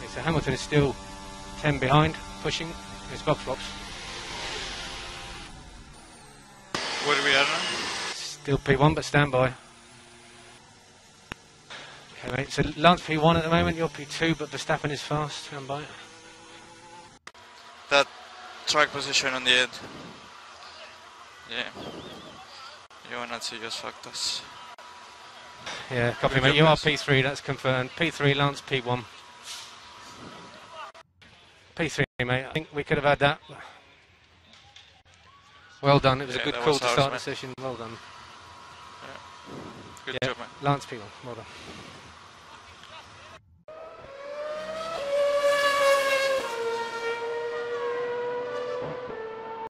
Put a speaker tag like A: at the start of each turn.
A: Okay, so Hamilton is still 10 behind, pushing his box.
B: Where are we at now?
A: Still P1, but stand by. Okay, mate, so Lance P1 at the moment, you're P2, but Verstappen is fast. Stand by.
B: That track position on the end. Yeah. Nazi just fucked us.
A: Yeah, copy, mate. You are P3, that's confirmed. P3, Lance P1. P3, mate. I think we could have had that. Well done. It was a good call to start the session. Well done.
B: Yeah. Good job, man.
A: Lance P1. Well done.